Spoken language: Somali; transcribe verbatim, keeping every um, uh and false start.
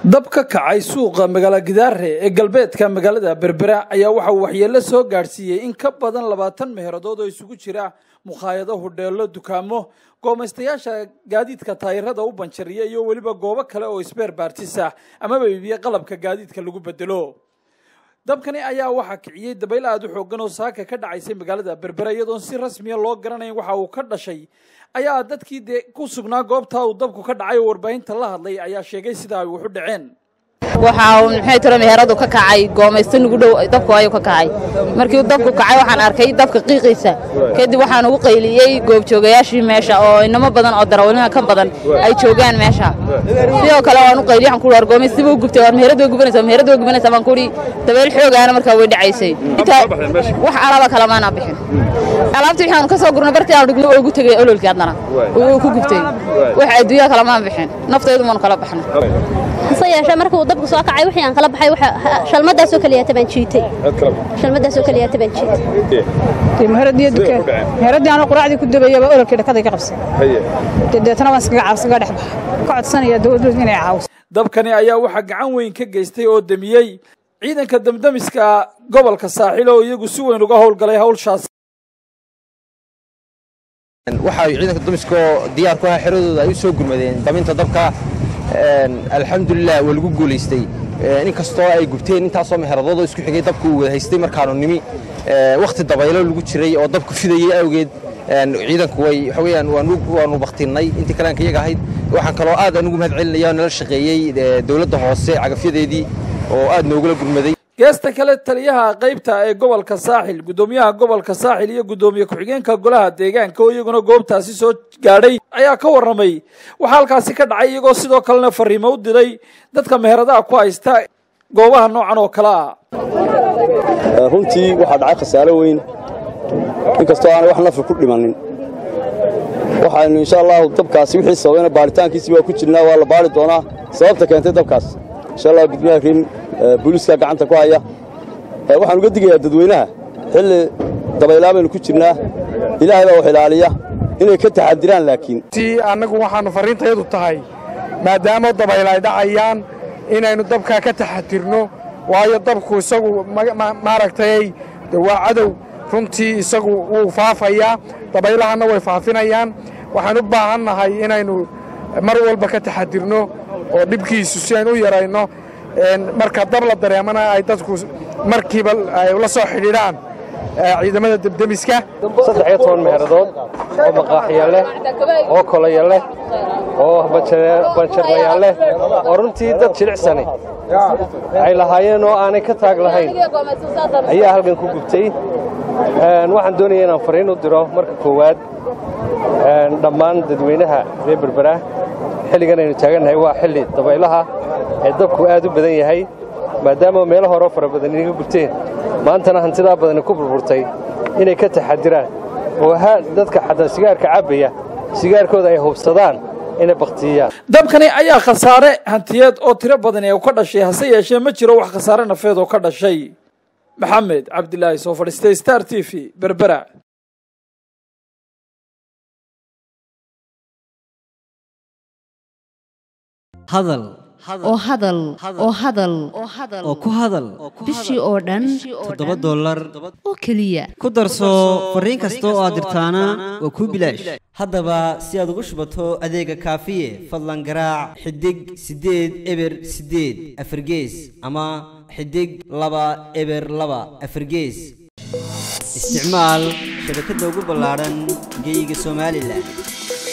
dab ka kacay suuqa magaalada Gidaare ee galbeedka magaalada Berbera ayaa waxa uu waxyeello soo gaarsiiyay in ka badan labaatan meheeradood oo isugu jira muqaayado hodheelo dukaamo goomeystayaasha gaadiidka taayirada u banjariya iyo waliba goobo kale oo isbeer baartisa ama iibiyo qalabka gaadiidka lagu bedelo dabkani ayaa waxa kiciyay dabayl aad u xooggan oo saaka ka dhacaysay magaalada Berbera iyadoo si rasmi ah loo garanayo waxa uu ka dhashay ayaa dadkii ku sugnaa goobta uu dabku ka dhacay warbaahinta la hadlay ayaa sheegay sida ay wuxu dhaceen waxa uu maxay tiro meheradu ka kacay goomeysta ugu dhow dabku ayuu ka kacay markii uu dabku kacay waxaan arkay dabka qiiqiisa kadib waxaan ugu qayliyay goob joogayaashii meesha oo inama badan oo darawalina ka badan ay joogaan meesha sidoo kale waan u qayliyay waxaan ku war goomeysta uu gubtay war meheradu gubanaysa meheradu gubanaysa baan ku ri dabeel xoogaana markaa way dhacaysay wax alaaba kala maana bixin alaabtii waxaan ka soo gurnay bartii aan dhigno oo ugu tagay ololkii adnana uu ku gubtay wax adduunyo kala maan bixin nafteedu maan kala baxnay sayasha markuu dabku soo kacay wixii aan kala baxay waxa shalmadaas oo kaliya taban jiitay shalmadaas oo kaliya taban jiitay meheradiyo dukaan meheradi aan quraacdi ku dabayaba ololkii dhakada ka qabsan deetana waan iskaga cabsiga dhex bax ka codsanaya dawladdu inay caawiso dabkani ayaa waxa gacan weyn ka geystay oo damiyay ciidanka damdamiska gobolka Saaxil oo iyagu si weyn uga howlgalay hawshaas waxa ay ciidanka damdamiska diyaar ku ah xiradooda ay soo gurmadeen daminta dabka alxamdulillah waa lagu guuleystay in kastoo ay gubteen intaas oo meheradooda isku xigay dabku uu haystay markaanu nimi waqti dabaylo lagu jiray oo dabku fidayay awgeed ciidanku way waxa weeyaan waanu waanu waqtinay intii kale aan kayaga ahayd waxaan kaloo aad anugu mahad celinayaa nala shaqeeyay dawladda hoose cagafyadeedii oo aad noogula gurmaday geesta kale taliyaha qaybta ee gobolka Saaxil gudoomiyaha gobolka Saaxil iyo gudoomiye ku-xigeenka golaha deegaanka oo iyaguna goobtaasi soo gaadhay ayaa ka waramay waxa halkaasi ka dhacay iyagoo sidoo kalena fariimo u diray dadka meheradaha ku haysta goobaha noocan oo kala ah runtii waxa dhacay khasaare weyn inkastoo aan wax naf ku dhimanin waxaan insha Allah dabkaasi wixii sababay baaritaankiisa waa ku jirnaa waa la baari doonaa sababta keentay dabkaas insha Allah gudoomiyaha booliska gacanta ku haya waxaan uga digayaa dadweynaha xilli dabaylaabeen ku jirnaa ilaahay baa wax ilaaliya inay ka taxadiraan laakiin tii anagu waxaanu fariintayadu tahay maadaama dabaylay dhacayaan inaynu dabka ka taxadirno waayo dabku isagu maaragtay waa cadow runtii isagu uu faafaya dabaylahana way faafinayaan waxaan u baahannahay inaynu mar walba ka taxadirno oo dhibkiisu si aynu u yarayno marka dab la dareemana ay dadku markiiba ay la soo xidhiidhaan ciidamada dabdamiska saddex iyo toban meeradood oo maqaaxiya leh oo kolaya leh oo banjarlaya leh oo runtii dad jilicsani ay lahaayeen oo aanay ka taag lahayn ayaa halkan ku gubtay waxaan doonayaa inaan fariin u diro marka koowaad dhammaan dadweynaha reer Berbera xilligan aynu taagannahay waa xilli dabaylaha ee dabku aad u badan yahay maadaama meelo hore fara badan inaga gubteen maantana hantidaa badan ku burburtay inay ka taxadiraan oo dadka xataa sigaarka cabaya sigaarkooda ay hubsadaan inay baqtiyaan dabkani ayaa khasaare hantiyeed oo tiro badan ee ka dhashay hase yeeshee ma jiro wax khasaare nafeed oo ka dhashay maxamed cabdilaahi soo fadhiistay Star T V Berbera hadal oo hadal oo hadal oo ku hadal bishii oo dhan toddoba dollar oo kaliya ku darso fariin kasta oo aad dirtaana waa ku bilaash haddaba si aad ugu shubato adeega kaafiye fadlan garaac xidig sideed eber sideed afargees ama xidig laba eber laba afargees isticmaal shabakadda ugu ballaaran geyga Soomaaliland.